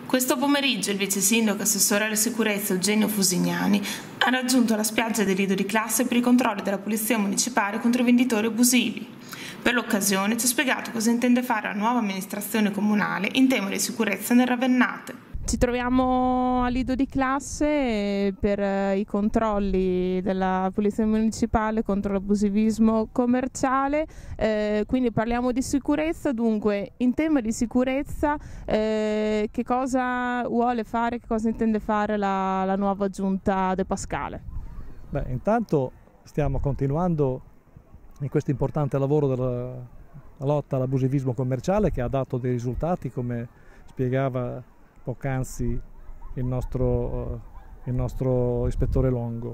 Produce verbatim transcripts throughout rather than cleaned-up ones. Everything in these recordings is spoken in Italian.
Questo pomeriggio il vice sindaco assessore alla sicurezza Eugenio Fusignani ha raggiunto la spiaggia del Lido di Classe per i controlli della Polizia Municipale contro i venditori abusivi. Per l'occasione ci ha spiegato cosa intende fare la nuova amministrazione comunale in tema di sicurezza nel Ravennate. Ci troviamo a Lido di Classe per i controlli della Polizia Municipale contro l'abusivismo commerciale, eh, quindi parliamo di sicurezza. Dunque, in tema di sicurezza, eh, che cosa vuole fare, che cosa intende fare la, la nuova giunta De Pascale? Beh, intanto stiamo continuando in questo importante lavoro della lotta all'abusivismo commerciale, che ha dato dei risultati, come spiegava poc'anzi il nostro, il nostro ispettore Longo.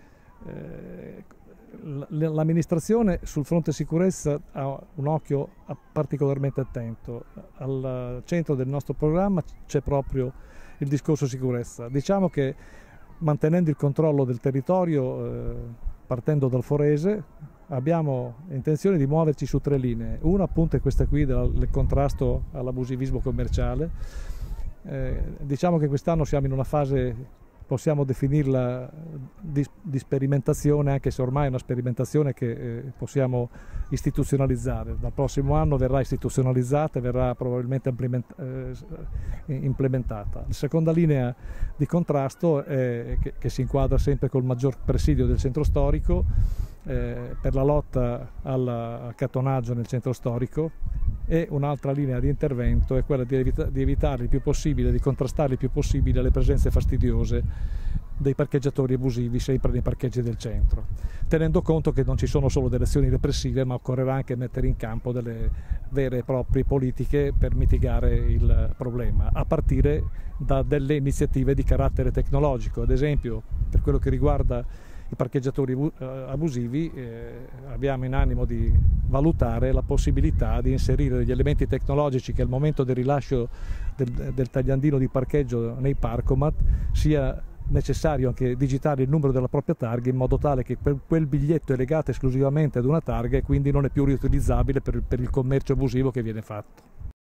Eh, L'amministrazione sul fronte sicurezza ha un occhio particolarmente attento. Al centro del nostro programma c'è proprio il discorso sicurezza. Diciamo che mantenendo il controllo del territorio, eh, partendo dal Forese, abbiamo intenzione di muoverci su tre linee. Una appunto è questa qui del, del contrasto all'abusivismo commerciale. Eh, diciamo che quest'anno siamo in una fase, possiamo definirla di, di sperimentazione, anche se ormai è una sperimentazione che eh, possiamo istituzionalizzare. Dal prossimo anno verrà istituzionalizzata e verrà probabilmente eh, implementata. La seconda linea di contrasto è che, che si inquadra sempre col maggior presidio del centro storico, eh, per la lotta all'accattonaggio nel centro storico, e un'altra linea di intervento è quella di, evita di evitare il più possibile, di contrastare il più possibile le presenze fastidiose dei parcheggiatori abusivi sempre nei parcheggi del centro, tenendo conto che non ci sono solo delle azioni repressive, ma occorrerà anche mettere in campo delle vere e proprie politiche per mitigare il problema, a partire da delle iniziative di carattere tecnologico. Ad esempio, per quello che riguarda i parcheggiatori abusivi, eh, abbiamo in animo di valutare la possibilità di inserire degli elementi tecnologici che al momento del rilascio del, del tagliandino di parcheggio nei parcomat sia necessario anche digitare il numero della propria targa, in modo tale che quel biglietto è legato esclusivamente ad una targa e quindi non è più riutilizzabile per, per il commercio abusivo che viene fatto.